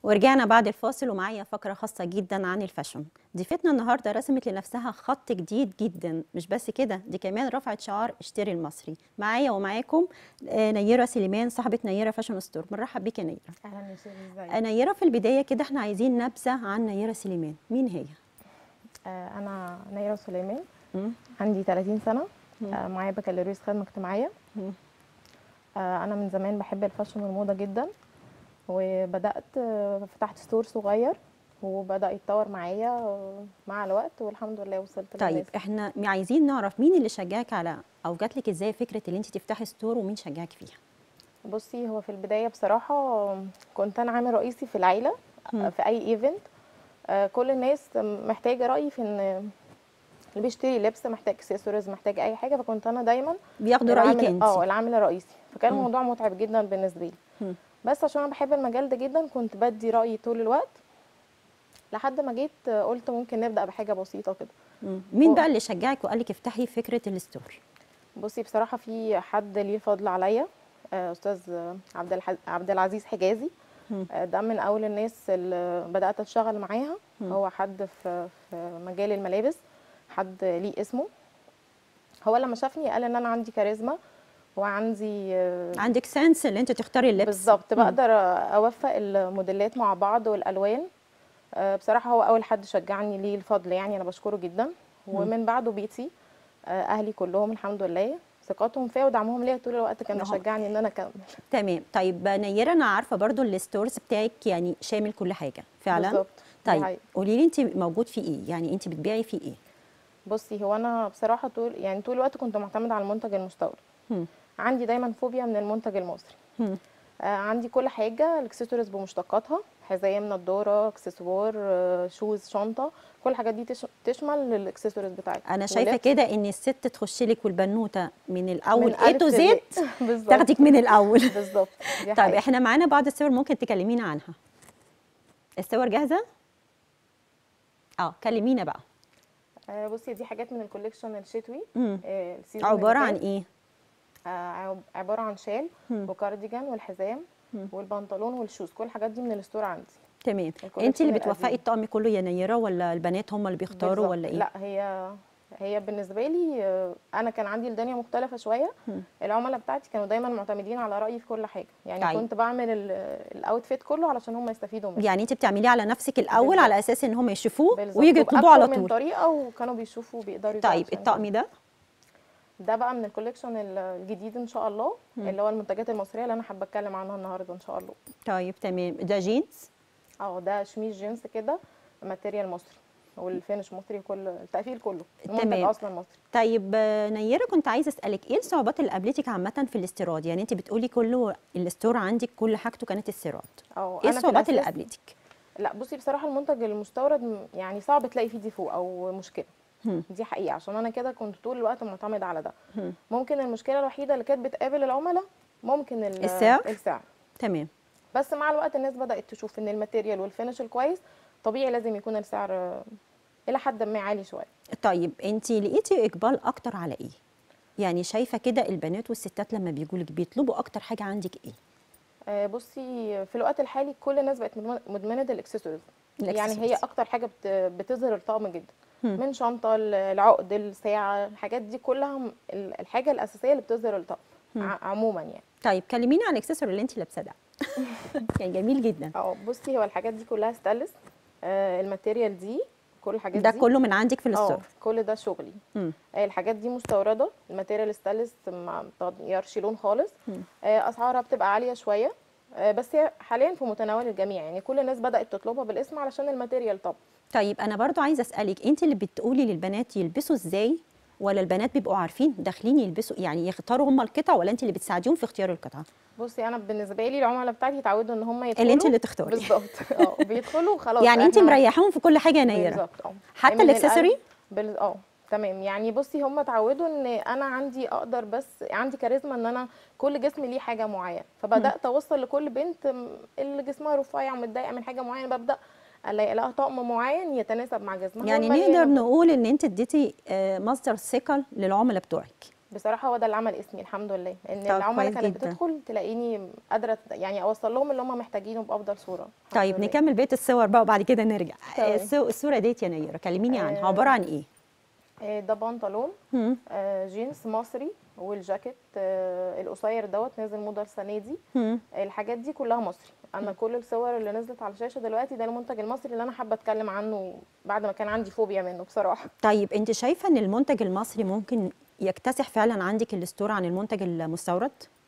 ورجعنا بعد الفاصل ومعايا فقرة خاصة جدا عن الفاشن. ضيفتنا النهارده رسمت لنفسها خط جديد جدا، مش بس كده، دي كمان رفعت شعار اشتري المصري. معايا ومعاكم نيرة سليمان، صاحبة نيرة فاشن ستور. مرحب بيك يا نيرة. اهلا يا شيرين، ازيك؟ نيرة، في البداية كده احنا عايزين نبذة عن نيرة سليمان، مين هي؟ انا نيرة سليمان، مم. عندي 30 سنه. مم. معايا بكالوريوس خدمه اجتماعيه. مم. انا من زمان بحب الفاشن والموضه جدا، وبدات فتحت ستور صغير وبدا يتطور معايا مع الوقت، والحمد لله وصلت طيب للناس. احنا عايزين نعرف مين اللي شجعك على او جات لك ازاي فكرة اللي انت تفتحي ستور، ومين شجعك فيها؟ بصي، هو في البدايه بصراحه كنت انا عامل رئيسي في العيله. مم. في اي ايفنت كل الناس محتاجه رايي في ان اللي بيشتري لبس محتاج اكسسوارز، محتاج اي حاجه، فكنت انا دايما بياخدوا رأيك انت؟ العامل الرئيسي. فكان مم. الموضوع متعب جدا بالنسبه لي، مم. بس عشان انا بحب المجال ده جدا كنت بدي رايي طول الوقت، لحد ما جيت قلت ممكن نبدا بحاجه بسيطه كده. مين بقى اللي شجعك وقال لك افتحي فكرة الستور؟ بصي، بصراحه في حد ليه فضل عليا، استاذ عبد العزيز حجازي. ده من اول الناس اللي بدات اشتغل معاها. هو حد في مجال الملابس، حد ليه اسمه. هو لما شافني قال ان انا عندي كاريزما وعندي عندك سنس اللي انت تختاري اللبس. بالظبط، بقدر اوفق الموديلات مع بعض والالوان. بصراحه هو اول حد شجعني، ليه الفضل يعني، انا بشكره جدا. ومن بعده بيتي، اهلي كلهم الحمد لله ثقتهم فيا ودعمهم ليا طول الوقت كان بيشجعني ان انا اكمل. تمام. طيب نيرة، انا عارفه برضو الستورز بتاعك يعني شامل كل حاجه فعلا. بالظبط. طيب قولي لي انت موجود فيه ايه، يعني انت بتبيعي فيه ايه؟ بصي، هو انا بصراحه طول الوقت كنت معتمده على المنتج المستورد. عندي دايما فوبيا من المنتج المصري. عندي كل حاجه، الاكسسوارز بمشتقاتها، حزام، نضاره، اكسسوار، شوز، شنطه، كل الحاجات دي تشمل الاكسسوارز بتاعتي. انا شايفه كده ان الست تخش لك والبنوته من الاول من اي تو ألف زد بالظبط. تاخدك من الاول. بالظبط، دي طيب حقيقة. احنا معانا بعض الصور، ممكن تكلمينا عنها؟ الصور جاهزه؟ كلمينا بقى. بصي، دي حاجات من الكوليكشن الشتوي. السيزون عباره اللي عن فات. ايه؟ عباره عن شال وكارديجان والحزام والبنطلون والشوز، كل الحاجات دي من الستور عندي. تمام. انت اللي بتوفقي الطقم كله يا نيرة، ولا البنات هم اللي بيختاروا، ولا ايه؟ لا، هي بالنسبه لي، انا كان عندي الدنيا مختلفه شويه. العملاء بتاعتي كانوا دايما معتمدين على رايي في كل حاجه، يعني طيب. كنت بعمل الاوتفيت كله علشان هم يستفيدوا منه. يعني انت بتعمليه على نفسك الاول بالزبط. على اساس ان هم يشوفوه ويجوا ويجوا يطلبوه على من طول. طريقه، وكانوا بيشوفوا وبيقدروا يجوا. طيب الطقم ده بقى من الكوليكشن الجديد ان شاء الله، اللي هو المنتجات المصريه اللي انا حابه اتكلم عنها النهارده ان شاء الله. طيب تمام. ده جينز؟ ده شميز جينز كده، ماتيريال مصري والفينش مصري، كل التقفيل كله المنتج تمام. اصلا مصري. طيب نيرة، كنت عايزه اسالك ايه الصعوبات اللي قابلتك عامه في الاستيراد؟ يعني انت بتقولي كله الستور عندك كل حاجته كانت استيراد، ايه الصعوبات اللي قابلتك؟ لا، بصي، بصراحه المنتج المستورد يعني صعب تلاقي فيه ديفو او مشكله. دي حقيقه، عشان انا كده كنت طول الوقت معتمده على ده. ممكن المشكله الوحيده اللي كانت بتقابل العملاء ممكن السعر. تمام. بس مع الوقت الناس بدات تشوف ان الماتيريال والفينش الكويس طبيعي لازم يكون السعر الى حد ما عالي شويه. طيب انت لقيتي اقبال اكتر على ايه؟ يعني شايفه كده البنات والستات لما بيجوا لك بيطلبوا اكتر حاجه عندك ايه؟ بصي، في الوقت الحالي كل الناس بقت مدمنه الاكسسوارز. يعني هي اكتر حاجه بتظهر الطقم جدا. من شنطه، العقد، الساعه، الحاجات دي كلها الحاجه الاساسيه اللي بتظهر الطقم عموما يعني. طيب كلميني عن الاكسسوار اللي انت لابساه ده. كان جميل جدا. بصي، هو الحاجات دي كلها ستانلس. الماتيريال دي، كل الحاجات ده دي كله من عندك في الستور؟ كل ده شغلي. الحاجات دي مستورده، الماتيريال ستانلس ما بتغيرش لون خالص. اسعارها بتبقى عاليه شويه، بس هي حاليا في متناول الجميع، يعني كل الناس بدات تطلبها بالاسم علشان الماتيريال. طيب انا برضو عايزه اسالك، انت اللي بتقولي للبنات يلبسوا ازاي، ولا البنات بيبقوا عارفين داخلين يلبسوا، يعني يختاروا هم القطع، ولا انت اللي بتساعديهم في اختيار القطعه؟ بصي، انا بالنسبه لي العملاء بتاعتي اتعودوا ان هم يدخلوا اللي انت اللي تختاري. بالظبط. بيدخلوا خلاص، يعني انت مريحاهم في كل حاجه يا نيره؟ بالظبط. حتى الاكسسوري؟ تمام. يعني بصي، هم اتعودوا ان انا اقدر، بس عندي كاريزما ان انا كل جسم ليه حاجه معينه، فبدات اوصل لكل بنت اللي جسمها رفيع ومتضايقه من حاجه معينه، ببدا الاقي لها طقم معين يتناسب مع جسمها. يعني نقدر نقول ان انت اديتي مصدر ثقه للعملاء بتوعك. بصراحه هو ده اللي عمل اسمي الحمد لله، ان طب العملاء كويس كانت جدا. بتدخل تلاقيني قادره يعني اوصل لهم اللي هم محتاجينه بافضل صوره الحمد طيب لله. نكمل بقيه الصور بقى وبعد كده نرجع. تمام. الصوره ديت يا نيره كلميني عنها، آه، عباره عن ايه؟ ده بنطلون هم. جينز مصري، والجاكيت القصير دوت نازل موضه السنه دي. هم. الحاجات دي كلها مصري. انا كل الصور اللي نزلت على الشاشه دلوقتي ده المنتج المصري اللي انا حابه اتكلم عنه بعد ما كان عندي فوبيا منه بصراحه. طيب انت شايفه ان المنتج المصري ممكن يكتسح فعلا عندك الستور عن المنتج المستورد؟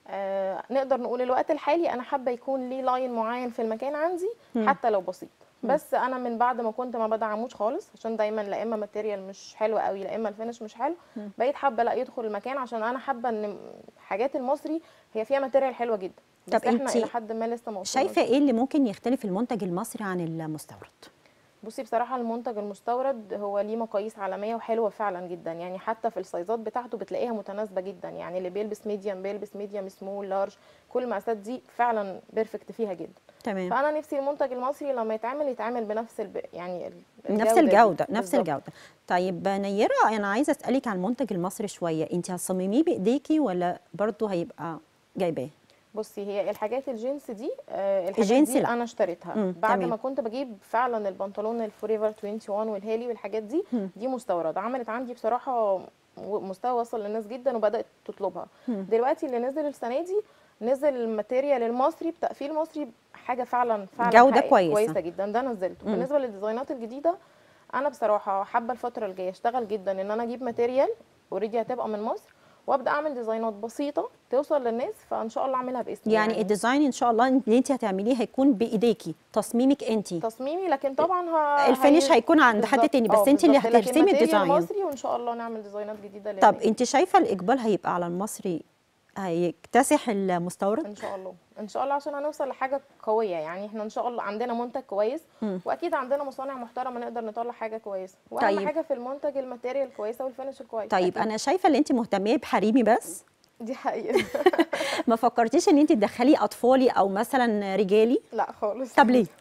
نقدر نقول الوقت الحالي انا حابه يكون ليه لاين معين في المكان عندي حتى لو بسيط. بس انا من بعد ما كنت ما بدعموش خالص، عشان دايما لا اما ماتيريال مش حلوه قوي لا اما الفينش مش حلو، بقيت حابه لا يدخل المكان، عشان انا حابه ان حاجات المصري هي فيها ماتيريال حلوه جدا. طب بس احنا الى انت حد ما لسه ما وصلناش. شايفه ايه اللي ممكن يختلف المنتج المصري عن المستورد؟ بصي بصراحة المنتج المستورد هو ليه مقاييس عالمية وحلوة فعلا جدا، يعني حتى في السايزات بتاعته بتلاقيها متناسبة جدا، يعني اللي بيلبس ميديم بيلبس ميديم سمول لارج، كل المقاسات دي فعلا بيرفكت فيها جدا. تمام. فأنا نفسي المنتج المصري لما يتعمل بنفس يعني نفس دي. الجوده، نفس بالظبط. الجوده. طيب نيره، انا عايزه اسالك عن المنتج المصري شويه، انت هتصمميه بايديكي ولا برضه هيبقى جايباه؟ بصي هي الحاجات الجينز دي الحاجات الجينز دي لا. انا اشتريتها بعد تمام. ما كنت بجيب فعلا البنطلون الفوريفر 21 والهالي والحاجات دي. دي مستورده، عملت عندي بصراحه مستوى وصل للناس جدا وبدات تطلبها. دلوقتي اللي نزل السنه دي نزل الماتيريال المصري بتقفيل مصري، حاجه فعلا جوده حقيقي كويسه. كويسه جدا، ده نزلته. بالنسبه للديزاينات الجديده انا بصراحه حابه الفتره الجايه اشتغل جدا ان انا اجيب ماتيريال اوريدي هتبقى من مصر، وابدا اعمل ديزاينات بسيطه توصل للناس، فان شاء الله اعملها باسمي. يعني الديزاين ان شاء الله اللي انت هتعمليه هيكون بايديكي، تصميمك انت. تصميمي، لكن طبعا الفينش هيكون عند حد بالظبط. تاني، بس انت اللي بالظبط. لكن هترسمي ماتيريال الديزاين. مصري، وان شاء الله نعمل ديزاينات جديده طب للناس. انت شايفه الاقبال هيبقى على المصري هيكتسح المستورد؟ ان شاء الله ان شاء الله، عشان هنوصل لحاجه قويه. يعني احنا ان شاء الله عندنا منتج كويس، واكيد عندنا مصانع محترمه نقدر نطلع حاجه كويسه، واهم طيب. حاجه في المنتج الماتيريال الكويسه والفينش الكويس. طيب أكيد. انا شايفه ان انت مهتميه بحريمي بس. دي حقيقه. ما فكرتيش ان انت تدخلي اطفالي او مثلا رجالي؟ لا خالص. طب ليه؟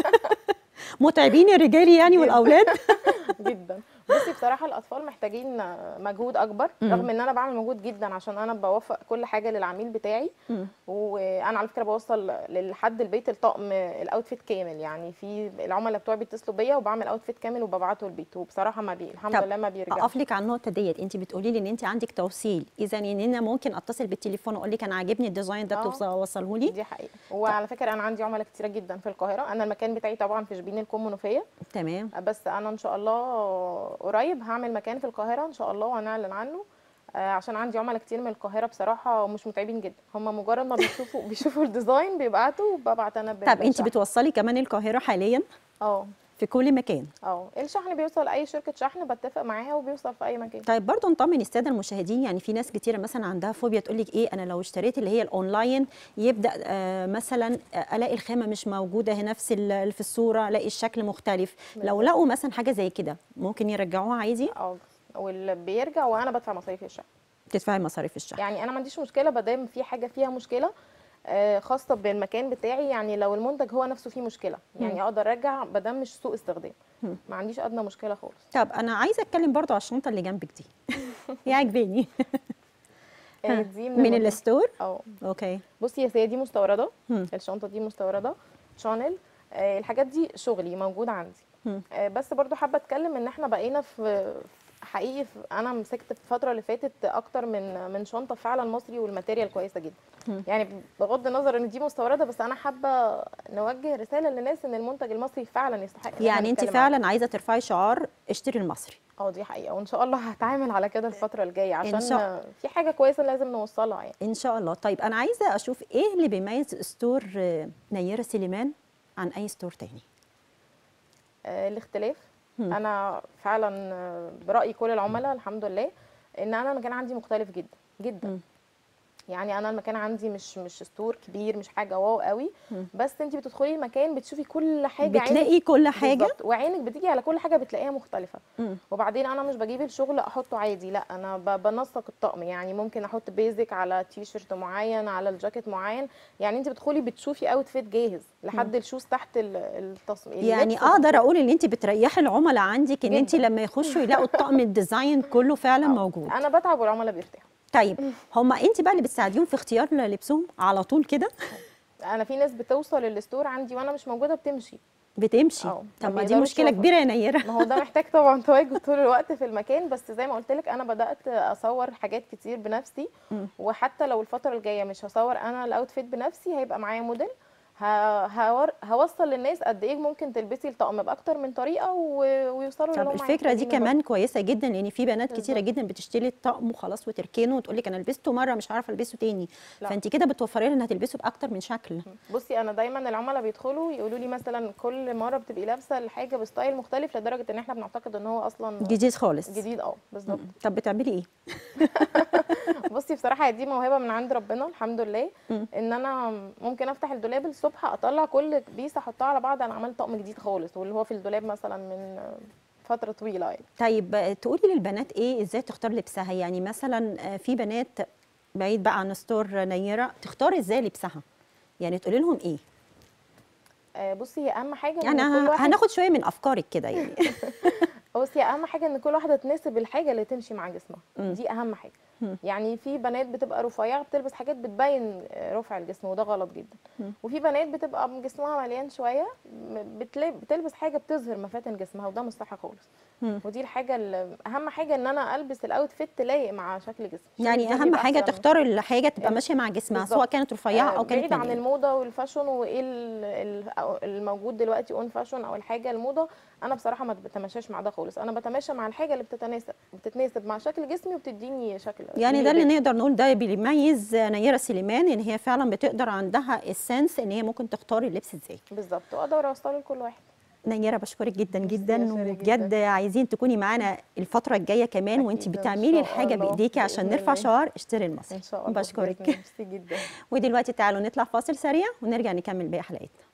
متعبين الرجالي يعني والاولاد؟ جدا. بصي بصراحه الاطفال محتاجين مجهود اكبر، رغم ان انا بعمل مجهود جدا عشان انا بوفق كل حاجه للعميل بتاعي. وانا على فكره بوصل لحد البيت الطقم الاوتفيت كامل، يعني في العملاء بتوعي بيتصلوا بيا وبعمل اوتفيت كامل وببعته البيت، وبصراحه ما الحمد لله ما بيرجعش. اقف لك على النقطه ديت، انت بتقولي لي ان انت عندك توصيل، اذا ان انا ممكن اتصل بالتليفون واقول لك انا عاجبني الديزاين ده توصله لي؟ دي حقيقه. وعلى فكره انا عندي عملاء كتيره جدا في القاهره، انا المكان بتاعي طبعا في شبين الكوم منوفيه. تمام. بس انا ان شاء الله قريب هعمل مكان في القاهره ان شاء الله وهنعلن عنه، عشان عندي عملاء كتير من القاهره بصراحه ومش متعبين جدا، هم مجرد ما بيشوفوا الديزاين بيبعتوا وببعت انا طب انت بتوصلي كمان القاهره حاليا؟ في كل مكان؟ الشحن بيوصل اي شركه شحن بتفق معاها وبيوصل في اي مكان. طيب برضه نطمن الساده المشاهدين، يعني في ناس كتيره مثلا عندها فوبيا تقول لك ايه، انا لو اشتريت اللي هي الاونلاين يبدا مثلا الاقي الخامه مش موجوده هنا في الصوره، الاقي الشكل مختلف. لو لقوا مثلا حاجه زي كده ممكن يرجعوها عادي؟ واللي بيرجع وانا بدفع مصاريف الشحن. تدفعي مصاريف الشحن؟ يعني انا ما عنديش مشكله ما دام في حاجه فيها مشكله خاصه بالمكان بتاعي، يعني لو المنتج هو نفسه فيه مشكله يعني اقدر ارجع ما دام مش سوء استخدام، ما عنديش ادنى مشكله خالص. طب انا عايزه اتكلم برضو على الشنطه اللي جنبك دي. هي عجباني. دي من الستور؟ اوكي. بصي يا سيدي دي مستورده. الشنطه دي مستورده شانيل. الحاجات دي شغلي موجوده عندي. بس برضو حابه اتكلم ان احنا بقينا في حقيقي انا مسكت في الفتره اللي فاتت اكتر من شنطه فعلا مصري والماتيريال كويسه جدا. يعني بغض النظر ان دي مستورده، بس انا حابه نوجه رساله للناس ان المنتج المصري فعلا يستحق. يعني انت فعلا عايزه ترفعي شعار اشتري المصري؟ دي حقيقه، وان شاء الله هتعامل على كده الفتره الجايه عشان في حاجه كويسه لازم نوصلها يعني ان شاء الله. طيب انا عايزه اشوف ايه اللي بيميز ستور نيره سليمان عن اي ستور تاني؟ الاختلاف. انا فعلا برايي كل العملاء الحمد لله ان انا المكان عندي مختلف جدا جدا. يعني انا المكان عندي مش ستور كبير، مش حاجه واو قوي، بس انت بتدخلي المكان بتشوفي كل حاجه، بتلاقي كل حاجه بالظبط، وعينك بتيجي على كل حاجه بتلاقيها مختلفه. وبعدين انا مش بجيب الشغل احطه عادي، لا انا بنسق الطقم، يعني ممكن احط بيزك على تي شيرت معين على الجاكيت معين، يعني انت بتدخلي بتشوفي اوتفيت جاهز لحد الشوز تحت التصميم. يعني اقدر اقول ان انت بتريحي العملاء عندك، ان انت لما يخشوا يلاقوا الطقم الديزاين كله فعلا موجود. انا بتعب والعملاء بيرتاحوا. طيب هما انت بقى اللي بتساعديهم في اختيار لبسهم على طول كده؟ انا في ناس بتوصل الستور عندي وانا مش موجوده بتمشي. بتمشي؟ اه، طب ما ما دي بيقدروش مشكله يوصلوا. كبيره يا نيره. ما هو ده محتاج طبعا تواجد طول الوقت في المكان، بس زي ما قلت لك انا بدات اصور حاجات كتير بنفسي. وحتى لو الفتره الجايه مش هصور انا الاوتفيت بنفسي، هيبقى معايا موديل هوصل للناس قد ايه ممكن تلبسي الطقم باكتر من طريقه ويوصلوا طب للي هم الفكره دي محتاجينه برضه. كمان كويسه جدا، لان في بنات كتيره بالظبط. جدا بتشتري الطقم وخلاص وتركنه وتقول لك انا لبسته مره مش عارفه البسه تاني. لا. فانت كده بتوفري لها انها تلبسه باكتر من شكل. بصي انا دايما العملاء بيدخلوا يقولوا لي مثلا كل مره بتبقي لابسه الحاجه بستايل مختلف، لدرجه ان احنا بنعتقد ان هو اصلا جديد خالص. جديد. بالظبط. طب بتعملي ايه؟ بصي بصراحه دي موهبه من عند ربنا الحمد لله. ان انا ممكن افتح الدولاب الصبح اطلع كل بيس احطها على بعض، انا عملت طقم جديد خالص واللي هو في الدولاب مثلا من فتره طويله يعني. طيب تقولي للبنات ايه ازاي تختار لبسها؟ يعني مثلا في بنات بعيد بقى عن ستور نيره تختار ازاي لبسها؟ يعني تقولي لهم ايه؟ بصي هي اهم حاجه يعني ان كل واحد هناخد شويه من افكارك كده يعني. بصي اهم حاجه ان كل واحده تناسب الحاجه اللي تمشي مع جسمها. دي اهم حاجه. يعني في بنات بتبقى رفيعه بتلبس حاجات بتبين رفع الجسم، وده غلط جدا. وفي بنات بتبقى جسمها مليان شويه بتلبس حاجه بتظهر مفاتن جسمها، وده مش صح خالص. ودي الحاجه اهم حاجه ان انا البس الاوتفيت تلايق مع شكل جسمي. يعني اهم حاجه تختار الحاجه تبقى ماشيه مع جسمها، سواء كانت رفيعه او كانت بعيد عن مليانه. الموضه والفاشون وايه الموجود دلوقتي اون فاشون او الحاجه الموضه. انا بصراحه ما بتماشاش مع ده خالص، انا بتماشى مع الحاجه اللي بتتناسب مع شكل جسمي وبتديني شكل يعني ده اللي نقدر نقول ده بيميز نيره سليمان، ان هي فعلا بتقدر عندها السنس ان هي ممكن تختار اللبس ازاي بالظبط، واقدر اوصله لكل واحد. نيره بشكرك جدا جدا، وبجد جدا. عايزين تكوني معانا الفتره الجايه كمان وانت بتعملي الحاجه بايديكي عشان نرفع شعار اشتري المصري. ان شاء الله. بشكرك. ميرسي جدا. ودلوقتي تعالوا نطلع فاصل سريع ونرجع نكمل باقي حلقتنا.